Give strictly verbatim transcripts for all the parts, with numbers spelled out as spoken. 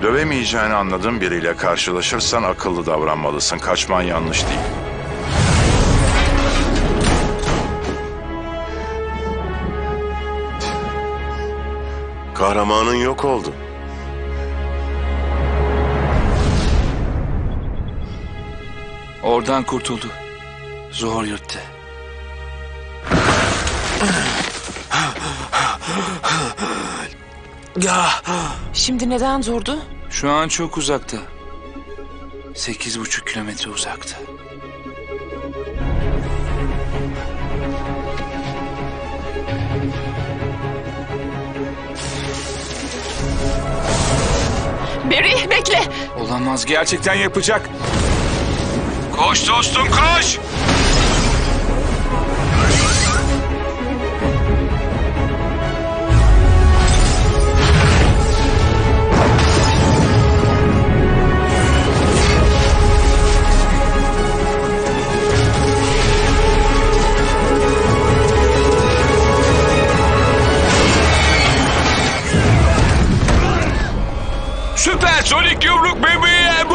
Dövemeyeceğini anladığın biriyle karşılaşırsan akıllı davranmalısın. Kaçman yanlış değil. Kahramanın yok oldu. Oradan kurtuldu. Zor yurtta. Ya. Şimdi neden zordu? Şu an çok uzakta. Sekiz buçuk kilometre uzakta. Barry bekle. Olamaz, gerçekten yapacak. Koş dostum, koş! Süpersonik yumruk bebeğim!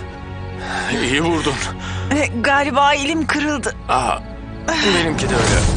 İyi vurdun. E, galiba elim kırıldı. Aa, benimki de öyle.